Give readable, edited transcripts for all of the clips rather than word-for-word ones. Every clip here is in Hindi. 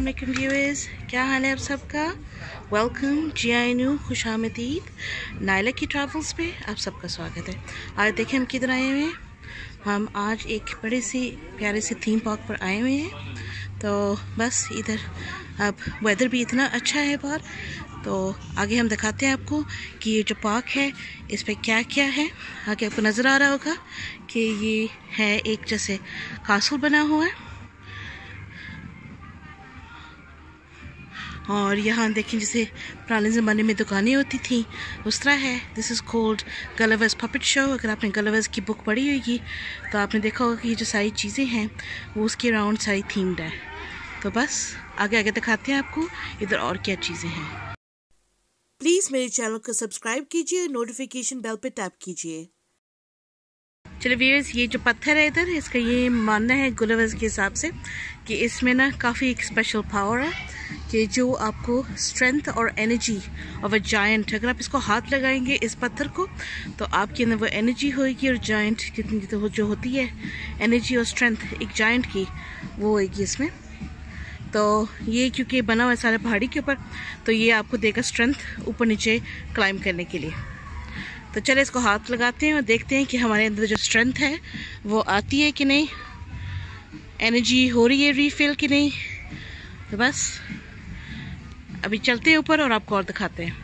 अस्सलामुअलैकुम व्यूअर्स, क्या हाल है आप सबका। वेलकम GINU, खुश आमदीद नायला की ट्रैवल्स पे आप सबका स्वागत है। आज देखें हम किधर आए हुए हैं। हम आज एक बड़े सी प्यारे से थीम पार्क पर आए हुए हैं। तो बस इधर अब वेदर भी इतना अच्छा है बाहर, तो आगे हम दिखाते हैं आपको कि ये जो पार्क है इस पे क्या क्या है। आगे आपको नज़र आ रहा होगा कि ये है एक जैसे कासल बना हुआ है, और यहाँ देखें जैसे पुराने ज़माने में दुकानें होती थी उस तरह है। This is called Gulliver's puppet show. अगर आपने गलिवर्स की बुक पढ़ी होगी तो आपने देखा होगा कि ये जो सारी चीज़ें हैं वो उसके अराउंड सारी थीम्ड है। तो बस आगे आगे दिखाते हैं आपको इधर और क्या चीज़ें हैं। प्लीज़ मेरे चैनल को सब्सक्राइब कीजिए, नोटिफिकेशन बेल पे टैप कीजिए। चलो व्यूअर्स, ये जो पत्थर है इधर, इसका ये मानना है गुलवर्स के हिसाब से कि इसमें ना काफ़ी एक स्पेशल पावर है कि जो आपको स्ट्रेंथ और एनर्जी ऑफ अ जायंट, अगर आप इसको हाथ लगाएंगे इस पत्थर को तो आपके अंदर वो एनर्जी होएगी, और जायंट कितनी तो जो होती है एनर्जी और स्ट्रेंथ एक जायंट की, वो होएगी इसमें। तो ये क्योंकि बना हुआ है सारे पहाड़ी के ऊपर, तो ये आपको देगा स्ट्रेंथ ऊपर नीचे क्लाइंब करने के लिए। तो चले इसको हाथ लगाते हैं और देखते हैं कि हमारे अंदर जो स्ट्रेंथ है वो आती है कि नहीं, एनर्जी हो रही है रीफिल कि नहीं। तो बस अभी चलते हैं ऊपर और आपको और दिखाते हैं।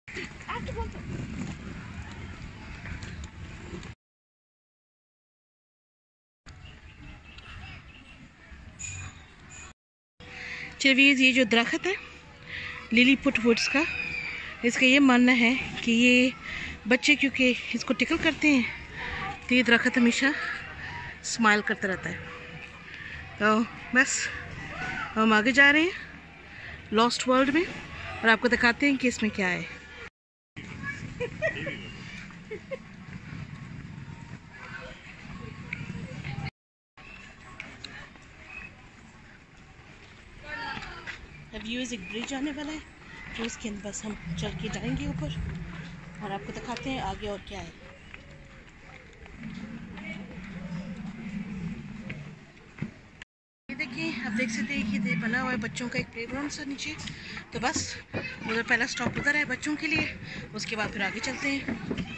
चलिए, ये जो दरख्त है लिलीपुट वुड्स का, इसका ये मानना है कि ये बच्चे क्योंकि इसको टिकल करते हैं तो ये दरख्त हमेशा स्माइल करता रहता है। तो बस हम आगे जा रहे हैं लॉस्ट वर्ल्ड में और आपको दिखाते हैं कि इसमें क्या है। अब यूज़ एक ब्रिज आने वाला है, तो उसके अंदर बस हम चल के जाएंगे ऊपर और आपको दिखाते हैं आगे और क्या है। ये देखिए, आप देख सकते हैं कि ये बना हुआ है बच्चों का एक प्लेग्राउंड सा नीचे। तो बस उधर पहला स्टॉप उधर है बच्चों के लिए, उसके बाद फिर आगे चलते हैं।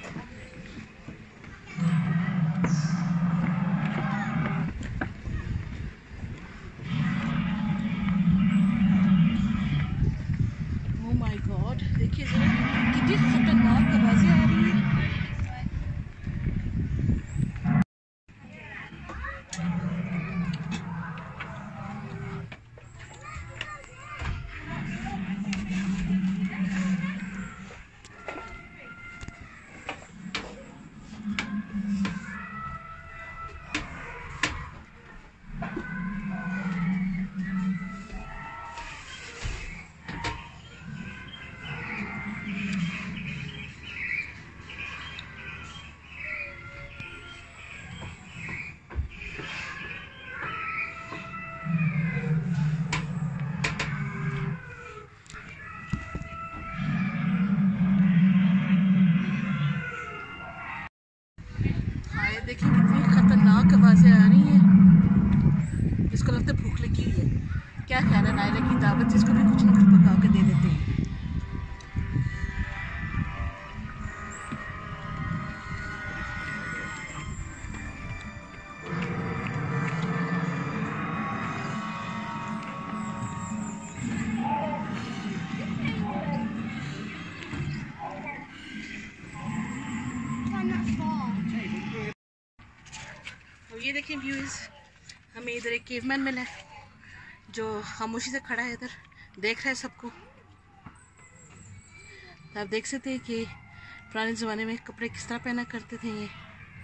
ओह माय गॉड, देखिए जरा कितनी खतरनाक आवाज़ें आ रही हैं। देखिए कितनी खतरनाक आवाज़ें आ रही हैं। इसको लगता है भूख लगी हुई है। क्या ख्याल है, नायला की दावत, जिसको भी कुछ ना कुछ पका के दे देते हैं। ये देखिए व्यूज़, हमें इधर एक केवमैन मिला है जो खामोशी से खड़ा है इधर, देख रहा है सबको। तो आप देख सकते हैं कि पुराने ज़माने में कपड़े किस तरह पहना करते थे ये।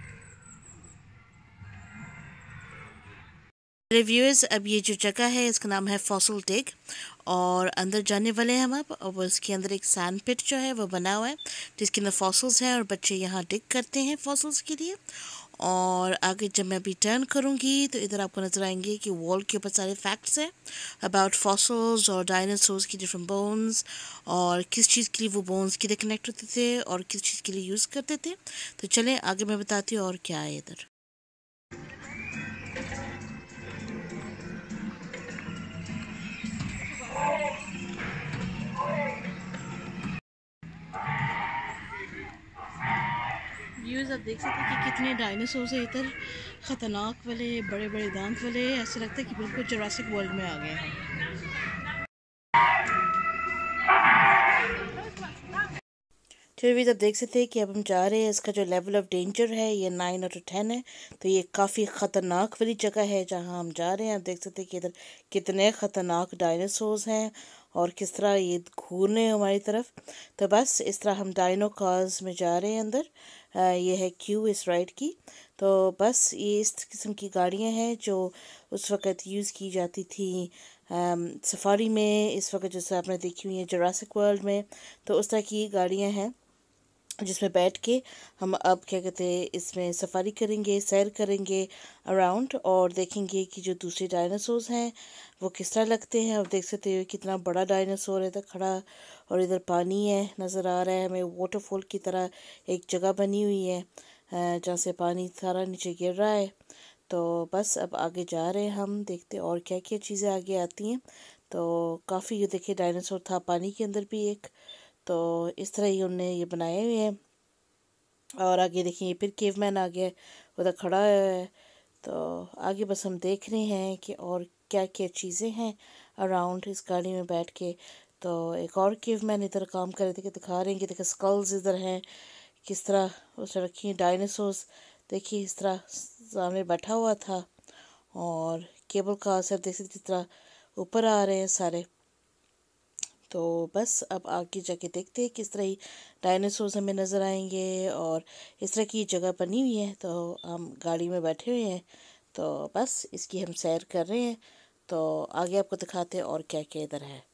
रिव्यूअर्स, अब ये जो जगह है इसका नाम है फॉसिल डिग, और अंदर जाने वाले हैं हम अब। और उसके अंदर एक सैंड पिट जो है वो बना हुआ है जिसके अंदर फॉसिल्स हैं, और बच्चे यहाँ डिग करते हैं फॉसिल्स के लिए। और आगे जब मैं अभी टर्न करूँगी तो इधर आपको नज़र आएंगे कि वॉल के ऊपर सारे फैक्ट्स हैं अबाउट फॉसिल्स और डायनासोर्स की डिफरेंट बोन्स, और किस चीज़ के लिए वो बोन्स किधर कनेक्ट होते थे और किस चीज़ के लिए यूज़ करते थे। तो चलें आगे मैं बताती हूँ और क्या है इधर। व्यूज़ आप देख सकते हैं कि कितने डायनासोर है इधर, ख़तरनाक वाले, बड़े बड़े दांत वाले। ऐसा लगता है कि बिल्कुल जुरासिक वर्ल्ड में आ गए हैं। चलिए आप देख सकते हैं कि अब हम जा रहे हैं, इसका जो लेवल ऑफ डेंजर है ये 9 out of 10 है। तो ये काफ़ी ख़तरनाक वाली जगह है जहाँ हम जा रहे हैं। आप देख सकते हैं कि इधर कितने ख़तरनाक डायनासोर्स हैं और किस तरह ये घूर रहे हैं हमारी तरफ। तो बस इस तरह हम डायनो कार्स में जा रहे हैं अंदर। ये है क्यू इस राइड की। तो बस ये इस किस्म की गाड़ियाँ हैं जो उस वक़्त यूज़ की जाती थी सफारी में, इस वक्त जैसे आपने देखी हुई है जुरासिक वर्ल्ड में। तो उस तरह की गाड़ियाँ हैं जिसमें बैठ के हम अब क्या कहते हैं इसमें सफारी करेंगे, सैर करेंगे अराउंड और देखेंगे कि जो दूसरे डायनासोर्स हैं वो किस तरह लगते हैं। आप देख सकते हो कितना बड़ा डायनासोर है इधर खड़ा, और इधर पानी है नज़र आ रहा है हमें, वाटरफॉल की तरह एक जगह बनी हुई है जहाँ से पानी सारा नीचे गिर रहा है। तो बस अब आगे जा रहे हैं हम, देखते और क्या क्या चीज़ें आगे आती हैं। तो काफ़ी ये देखिए डायनासोर था पानी के अंदर भी एक, तो इस तरह ही उन्होंने ये बनाए हुए हैं। और आगे देखिए फिर केवमैन आ गया, उधर खड़ा है। तो आगे बस हम देख रहे हैं कि और क्या क्या चीज़ें हैं अराउंड इस गाड़ी में बैठ के। तो एक और केवमैन इधर काम कर रहे थे कि दिखा रहे हैं कि देखिए स्कल्स इधर हैं किस तरह उस रखी हैं। डायनासोर्स देखिए इस तरह सामने बैठा हुआ था, और केबल कार से देख सकते किस तरह ऊपर आ रहे हैं सारे। तो बस अब आगे जाके देखते हैं किस तरह ही डायनासोर्स हमें नज़र आएंगे, और इस तरह की जगह बनी हुई है। तो हम गाड़ी में बैठे हुए हैं, तो बस इसकी हम सैर कर रहे हैं। तो आगे आपको दिखाते हैं और क्या क्या इधर है।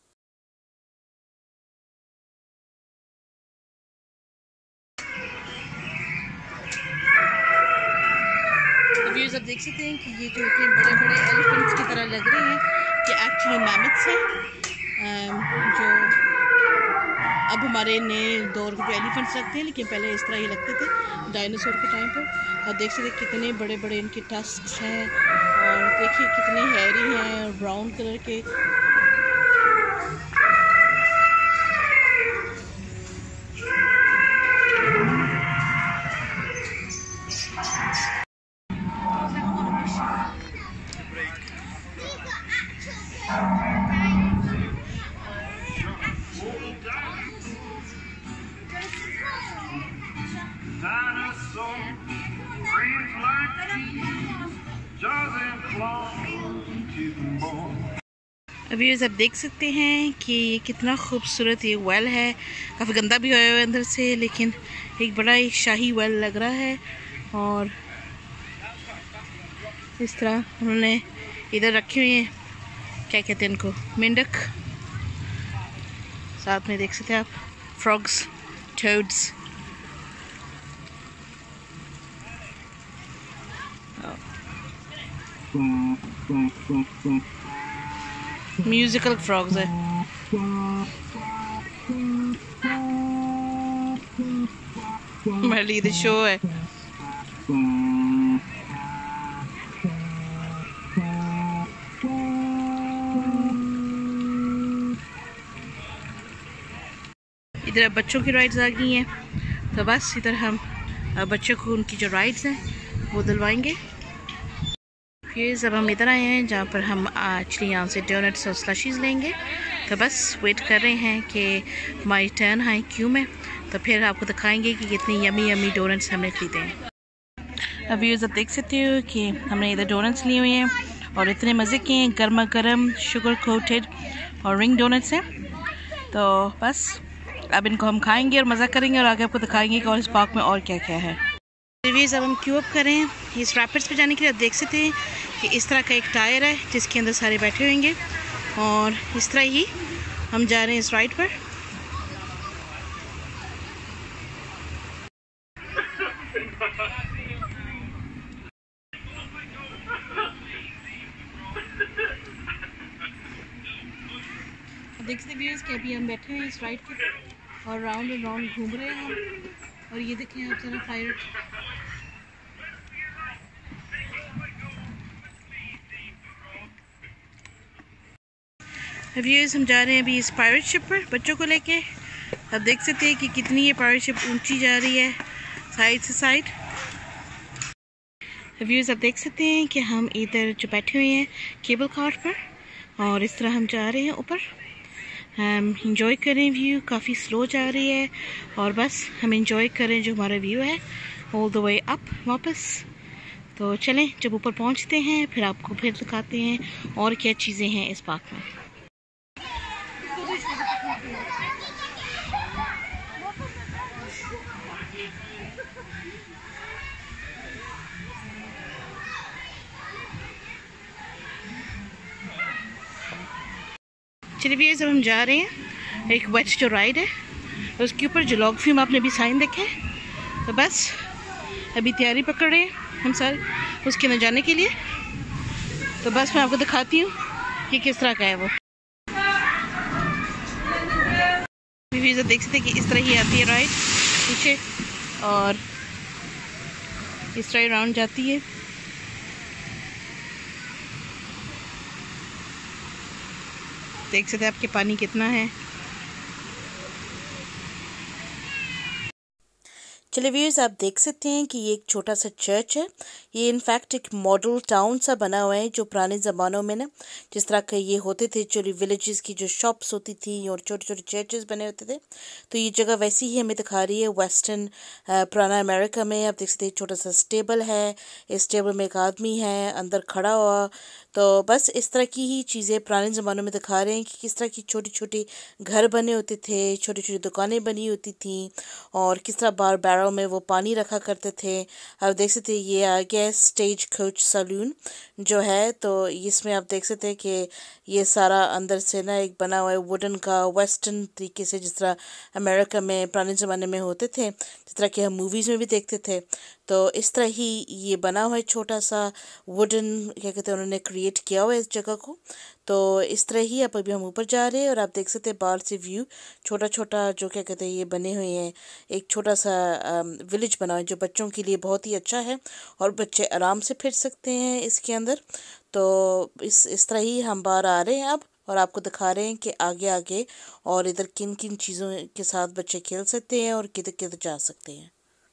व्यूज़ आप देख सकते हैं कि ये जो इतने बड़े बड़े एलिफेंट्स की तरह लग रहे हैं कि एक्चुअली मैमथ्स हैं जो अब हमारे नए दौर के जो एलिफेंट्स लगते हैं, लेकिन पहले इस तरह ही लगते थे डायनासोर के टाइम पर। और देख सकते कितने बड़े बड़े इनके टस्क्स हैं, और देखिए कितने हैरी हैं ब्राउन कलर के। अभी आप देख सकते हैं कि ये कितना खूबसूरत ये वेल है। काफ़ी गंदा भी होया हुआ है अंदर से, लेकिन एक बड़ा ही शाही वेल लग रहा है। और इस तरह उन्होंने इधर रखे हुए हैं, क्या कहते हैं इनको, मेंढक। साथ में देख सकते हैं आप फ्रॉग्स, टोड्स। म्यूजिकल फ्रॉग्स है। मेरे लिए तो शो है। इधर बच्चों की राइड्स आ गई हैं, तो बस इधर हम बच्चों को उनकी जो राइड्स हैं वो दिलवाएंगे। फिर अब हम इधर आए हैं जहाँ पर हम एक्चुअली यहाँ से डोनट्स और स्लशीज़ लेंगे। तो बस वेट कर रहे हैं कि हमारी टर्न आए क्यू में, तो फिर आपको दिखाएंगे कि कितनी यमी यमी डोनट्स हमने ख़रीदे हैं। अभी आप देख सकते हो कि हमने इधर डोनट्स लिए हुए हैं, और इतने मज़े के हैं, गर्मा गर्म शुगर कोटेड और रिंग डोनट्स हैं। तो बस अब इनको हम खाएंगे और मज़ा करेंगे, और आगे आपको दिखाएंगे कि और इस पार्क में और क्या क्या है। रिव्यूज़ अब हम क्यू अप कर रहे हैं इस रैपिड्स पे जाने के लिए। आप देख सकते हैं कि इस तरह का एक टायर है जिसके अंदर सारे बैठे होंगे, और इस तरह ही हम जा रहे हैं इस राइड पर। देख सकते व्यूअर्स कि अभी हम बैठे हैं इस राइड पर और राउंड एंड राउंड घूम रहे हैं हम। और ये देखें आप सारा फायर। व्यूअर्स हम जा रहे हैं अभी इस पायरेट शिप पर बच्चों को लेके। आप देख सकते हैं कि कितनी ये पायरेट शिप ऊंची जा रही है, साइड से साइड। व्यूज़ आप देख सकते हैं कि हम इधर जो बैठे हुए हैं केबल कार पर, और इस तरह हम जा रहे हैं ऊपर। हम इंजॉय करें, व्यू काफ़ी स्लो जा रही है और बस हम इंजॉय करें जो हमारा व्यू है ऑल द वे अप वापस। तो चलें, जब ऊपर पहुंचते हैं फिर आपको फिर दिखाते हैं और क्या चीज़ें हैं इस पार्क में। चलिए व्यूअर्स, अब हम जा रहे हैं। एक वेट जो राइड है उसके ऊपर जो लॉग फिल्म आपने भी साइन देखे, तो बस अभी तैयारी पकड़ रहे हैं हम सारे उसके अंदर जाने के लिए। तो बस मैं आपको दिखाती हूँ कि किस तरह का है वो। व्यूअर्स देख सकते हैं कि इस तरह ही आती है राइड पीछे, और इस तरह राउंड जाती है। देख सकते हैं आपके पानी कितना है। चलिए व्यूअर्स, आप देख सकते हैं कि ये एक छोटा सा चर्च है। ये इनफैक्ट एक मॉडल टाउन सा बना हुआ है, जो पुराने ज़मानों में ना जिस तरह के ये होते थे, चोरी विलेजेस की जो शॉप्स होती थी और छोटे छोटे चर्चेस बने होते थे, तो ये जगह वैसी ही हमें दिखा रही है वेस्टर्न पुराना अमेरिका में। आप देख सकते हैं छोटा सा स्टेबल है, इस स्टेबल में एक आदमी है अंदर खड़ा हुआ। तो बस इस तरह की ही चीज़ें पुराने ज़मानों में दिखा रहे हैं कि किस तरह की छोटी छोटी घर बने होते थे, छोटी छोटी दुकानें बनी होती थी, और किस तरह बार बैरल में वो पानी रखा करते थे। आप देख सकते हैं ये आ गया स्टेज कोच सैलून जो है, तो इसमें आप देख सकते हैं कि ये सारा अंदर से ना एक बना हुआ है वुडन का, वेस्टर्न तरीके से, जिस तरह अमेरिका में पुराने ज़माने में होते थे, जिस तरह के हम मूवीज़ में भी देखते थे। तो इस तरह ही ये बना हुआ है छोटा सा वुडन, क्या कहते हैं, उन्होंने क्रिएट किया हुआ है इस जगह को। तो इस तरह ही अब अभी हम ऊपर जा रहे हैं और आप देख सकते हैं बाहर से व्यू छोटा छोटा जो क्या कहते हैं ये बने हुए हैं, एक छोटा सा विलेज बना है जो बच्चों के लिए बहुत ही अच्छा है और बच्चे आराम से फिर सकते हैं इसके अंदर। तो इस तरह ही हम बाहर आ रहे हैं अब, और आपको दिखा रहे हैं कि आगे आगे और इधर किन किन चीज़ों के साथ बच्चे खेल सकते हैं और किधर किधर जा सकते हैं।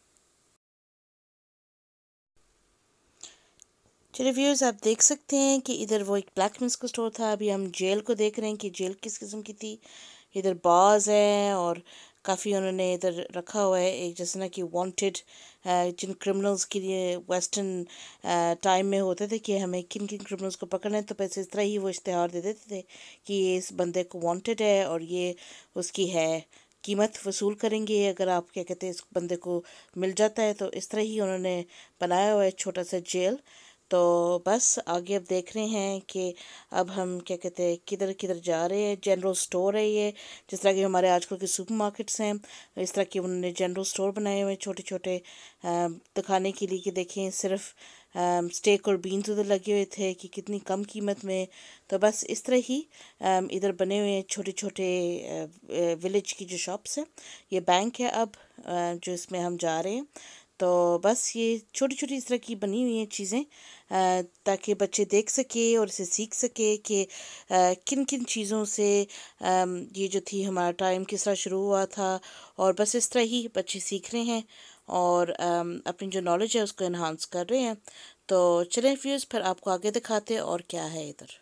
चलिए व्यूअर्स, आप देख सकते हैं कि इधर वो एक ब्लैकस्मिथ का स्टोर था। अभी हम जेल को देख रहे हैं कि जेल किस किस्म की थी। इधर बाज है और काफ़ी उन्होंने इधर रखा हुआ है, एक जैसे ना कि वांटेड, जिन क्रिमिनल्स के लिए वेस्टर्न टाइम में होते थे कि हमें किन किन क्रिमिनल्स को पकड़ना है, तो पैसे इस तरह ही वो इश्तेहार दे देते थे कि ये इस बंदे को वांटेड है और ये उसकी है, कीमत वसूल करेंगे अगर आप क्या कहते हैं इस बंदे को मिल जाता है। तो इस तरह ही उन्होंने बनाया हुआ है छोटा सा जेल। तो बस आगे अब देख रहे हैं कि अब हम क्या कहते हैं किधर किधर जा रहे हैं। जनरल स्टोर है ये, जिस तरह के हमारे आजकल के सुपर मार्केट्स हैं, इस तरह के उन्होंने जनरल स्टोर बनाए हुए हैं छोटे छोटे, दिखाने के लिए कि देखें सिर्फ स्टेक और बीन्स उधर लगे हुए थे कि कितनी कम कीमत में। तो बस इस तरह ही इधर बने हुए हैं छोटे छोटे विलेज की जो शॉप्स हैं। ये बैंक है अब जो इसमें हम जा रहे हैं। तो बस ये छोटी छोटी इस तरह की बनी हुई हैं चीज़ें, ताकि बच्चे देख सके और इसे सीख सके कि किन किन चीज़ों से ये जो थी हमारा टाइम किस तरह शुरू हुआ था। और बस इस तरह ही बच्चे सीख रहे हैं और अपनी जो नॉलेज है उसको इन्हांस कर रहे हैं। तो चलें व्यूअर्स, फिर आपको आगे दिखाते हैं और क्या है इधर।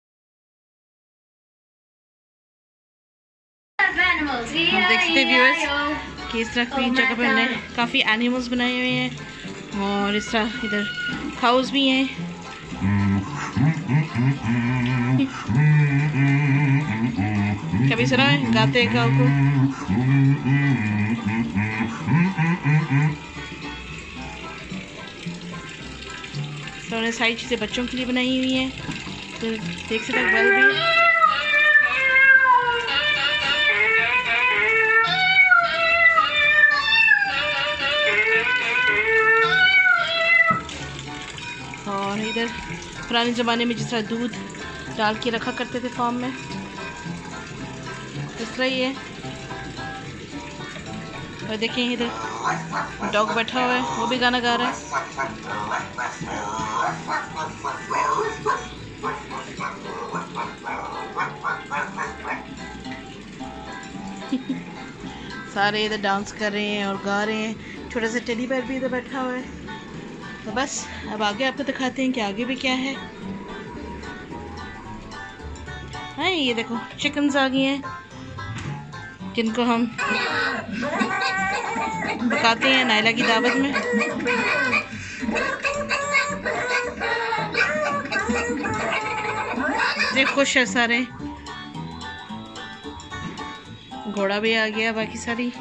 हम देख सकते व्यूअर्स कि इस तरह की जगह पर हमने काफ़ी एनिमल्स बनाए हुए हैं, और इस तरह इधर काउस भी हैं। कभी सुना है गाते हैं काऊ को? तो उन्होंने सारी चीज़ें बच्चों के लिए बनाई हुई हैं। तो देख सकते हैं बल भी, और इधर पुराने ज़माने में जिस तरह दूध डाल के रखा करते थे फार्म में, इस तरह ही है। और देखें इधर डॉग बैठा हुआ है, वो भी गाना गा रहा है। सारे इधर डांस कर रहे हैं और गा रहे हैं छोटा सा टेडी बेयर भी इधर बैठा हुआ है। तो बस अब आगे आपको दिखाते हैं कि आगे भी क्या है। हाँ, ये देखो चिकन्स आ गई हैं जिनको हम पकाते हैं नायला की दावत में। ये खुश है सारे। घोड़ा भी आ गया, बाकी सारी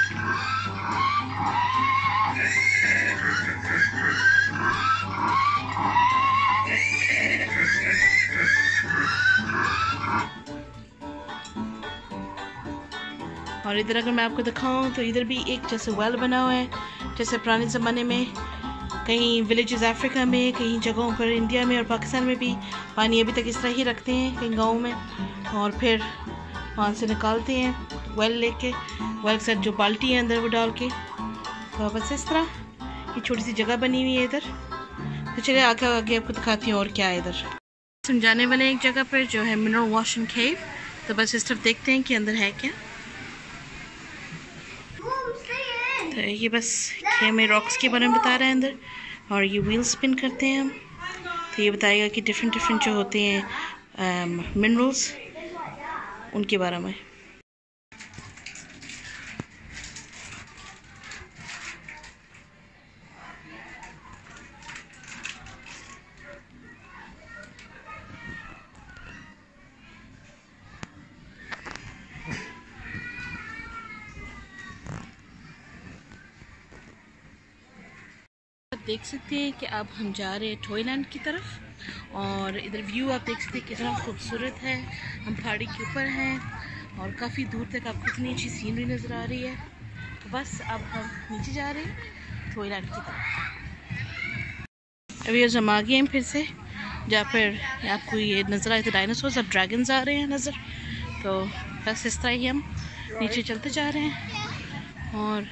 और इधर अगर मैं आपको दिखाऊं तो इधर भी एक जैसे वेल बना हुआ है, जैसे पुराने ज़माने में कहीं विलेजेस अफ्रीका में, कहीं जगहों पर इंडिया में और पाकिस्तान में भी पानी अभी तक इस तरह ही रखते हैं कहीं गाँव में, और फिर वहाँ से निकालते हैं वेल लेके, वेल के साथ जो बाल्टी है अंदर वो डाल के। तो बस इस तरह ये छोटी सी जगह बनी हुई है इधर। तो चलिए आगे आगे आपको दिखाती हूँ और क्या है इधर। समझाने वाले एक जगह पर जो है मिनरल वॉश एंड केव। तो बस इस तरफ देखते हैं कि अंदर है क्या। तो ये बस ये हमें रॉक्स के बारे में बता रहे हैं अंदर, और ये व्हील स्पिन करते हैं हम। तो ये बताएगा कि डिफरेंट डिफरेंट जो होते हैं मिनरल्स उनके बारे में। देख सकते हैं कि अब हम जा रहे हैं टॉयलैंड की तरफ, और इधर व्यू आप देख सकते हैं कितना खूबसूरत है। हम पहाड़ी के ऊपर हैं और काफ़ी दूर तक आपको इतनी अच्छी सीनरी नज़र आ रही है। तो बस अब हम नीचे जा रहे हैं टॉयलैंड की तरफ। अभी हम आ गए हैं फिर से, जहाँ पर आपको ये नज़र आए थे डायनासोर्स, अब ड्रैगन्स आ रहे हैं नज़र। तो बस इस तरह ही हम नीचे चलते जा रहे हैं, और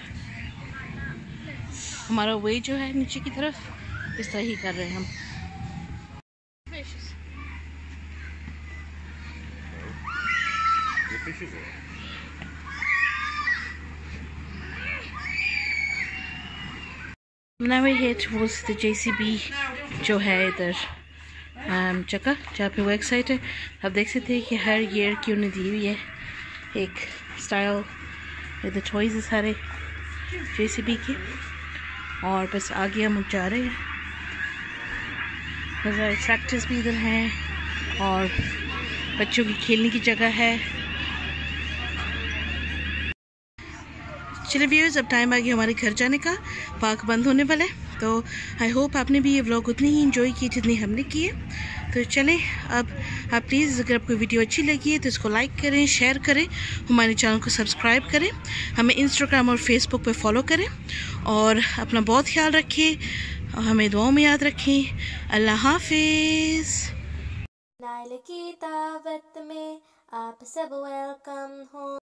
हमारा वे जो है नीचे की तरफ इस तरह ही कर रहे हैं हम। Now we head towards the JCB जो है इधर जगह जहाँ पे वो वेबसाइट है। आप देख सकते हैं कि हर ईयर की उन्हें दी हुई है एक स्टाइल, इधर टॉयज है सारे JCB के। और बस आगे हम जा रहे हैं। ट्रैक्टर्स भी इधर हैं और बच्चों की खेलने की जगह है। चलिए व्यूअर्स, अब टाइम आ गया हमारे घर जाने का, पार्क बंद होने वाला है। तो आई होप आपने भी ये व्लॉग उतनी ही इंजॉय की जितनी हमने की है। तो चलें, अब आप प्लीज़ अगर आपको वीडियो अच्छी लगी है तो इसको लाइक करें, शेयर करें, हमारे चैनल को सब्सक्राइब करें, हमें इंस्टाग्राम और फेसबुक पे फॉलो करें, और अपना बहुत ख्याल रखें और हमें दुआओं में याद रखें। अल्लाह हाफिज़। नाइला की दावत में आप सब वेलकम हो।